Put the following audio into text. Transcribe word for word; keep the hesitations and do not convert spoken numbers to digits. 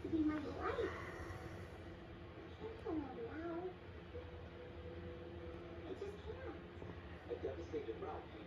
to be my life. I can't go on now. I just can't. A devastated Ralph